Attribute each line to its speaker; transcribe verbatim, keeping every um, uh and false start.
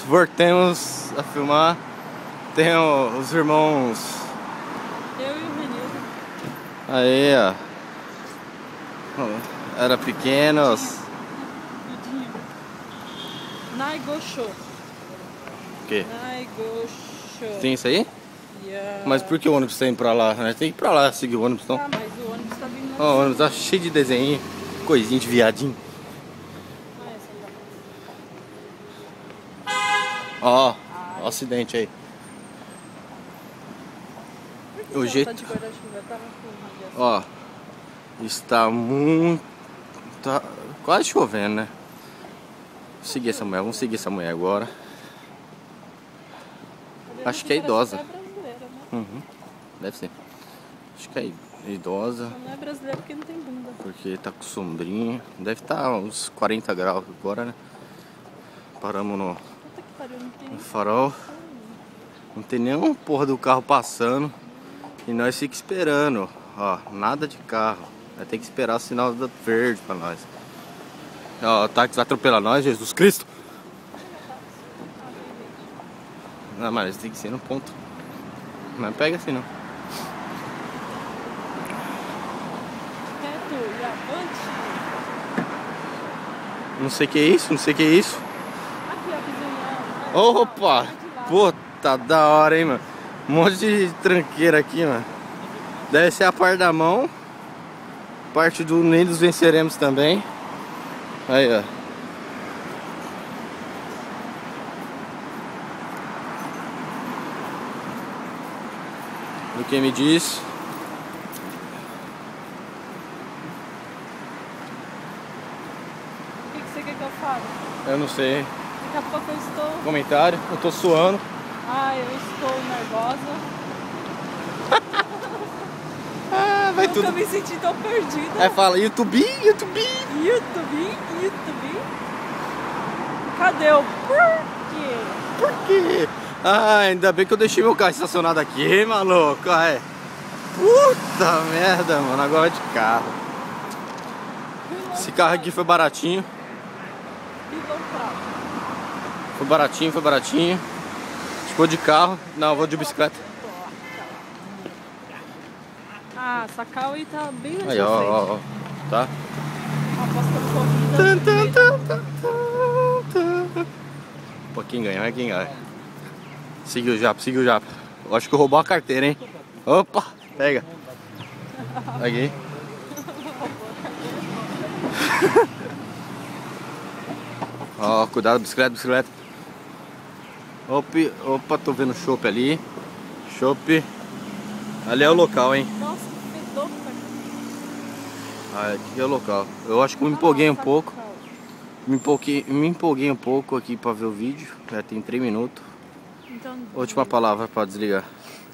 Speaker 1: voltemos a filmar. Tem o, os irmãos.
Speaker 2: Eu e o menino.
Speaker 1: Aí, ó. Era pequenos.
Speaker 2: Naigosho.
Speaker 1: O quê?
Speaker 2: Naigosho.
Speaker 1: Tem isso aí?
Speaker 2: Yeah.
Speaker 1: Mas por que o ônibus tá indo pra lá? Né? Tem que ir pra lá seguir o ônibus, então.
Speaker 2: Ah, mas o ônibus tá vindo.
Speaker 1: Ó, o ônibus tá cheio de desenho, coisinha de viadinho.
Speaker 2: Ah, essa
Speaker 1: Ó, ó o acidente aí.
Speaker 2: tá...
Speaker 1: O jeito.
Speaker 2: Tá de guarda-chuva, tá com radiação.
Speaker 1: Ó, está muito. Tá quase chovendo, né? Vamos seguir essa mulher, vamos seguir essa mulher agora. Acho que é idosa.
Speaker 2: É brasileira, né?
Speaker 1: Uhum, deve ser. Acho que é idosa.
Speaker 2: Não é brasileira porque não tem bunda.
Speaker 1: Porque tá com sombrinha. Deve estar uns quarenta graus agora, né? Paramos no,
Speaker 2: Puta que pariu, não tem.
Speaker 1: no farol. Não tem nenhum porra do carro passando. E nós fica esperando. Ó, nada de carro. Vai ter que esperar o sinal do verde pra nós. Ó, o táxi vai atropelar nós, Jesus Cristo. Não, mas tem que ser no ponto. Não pega assim não.
Speaker 2: Reto e avante.
Speaker 1: Não sei o que é isso, não sei o que é isso.
Speaker 2: Aqui, ó, vizinha.
Speaker 1: Opa! Pô, tá da hora, hein, mano. Um monte de tranqueira aqui, mano. Deve ser a parte da mão. Parte do Unidos Venceremos também. Aí, ó. Do que me diz.
Speaker 2: O que, que você quer que eu fale?
Speaker 1: Eu não sei.
Speaker 2: Daqui a pouco eu estou.
Speaker 1: Comentário. Eu tô suando.
Speaker 2: Ah, eu estou nervosa.
Speaker 1: Ah, vai
Speaker 2: Nunca
Speaker 1: tudo.
Speaker 2: me senti tão perdida.
Speaker 1: Aí fala YouTube, YouTube.
Speaker 2: YouTube, YouTube. Cadê o porquê?
Speaker 1: Por quê? Ah, ainda bem que eu deixei meu carro estacionado aqui, maluco. É. Puta merda, mano. Agora de carro. Esse carro aqui foi baratinho. Foi baratinho, foi baratinho. Ficou de carro. Não, eu vou de bicicleta.
Speaker 2: Ah, Sakau aí tá bem na
Speaker 1: Aí,
Speaker 2: sua
Speaker 1: ó,
Speaker 2: frente.
Speaker 1: ó, ó. Tá?
Speaker 2: Aposta corrida.
Speaker 1: Tum, tum, tum, tum, tum, tum. Pô, quem ganha, é quem ganha. Seguiu o Japa, seguiu o Japa. Eu acho que roubou a carteira, hein? Opa, pega. Peguei. Ó, cuidado, bicicleta, bicicleta. Opa, opa, tô vendo o chopp ali. Chopp. Ali é o local, hein?
Speaker 2: Nossa, que fedor, cara.
Speaker 1: Ah, aqui é o local. Eu acho que eu me empolguei um pouco. Me empolguei, me empolguei um pouco aqui pra ver o vídeo. Já tem três minutos.
Speaker 2: Então,
Speaker 1: Última palavra pra desligar.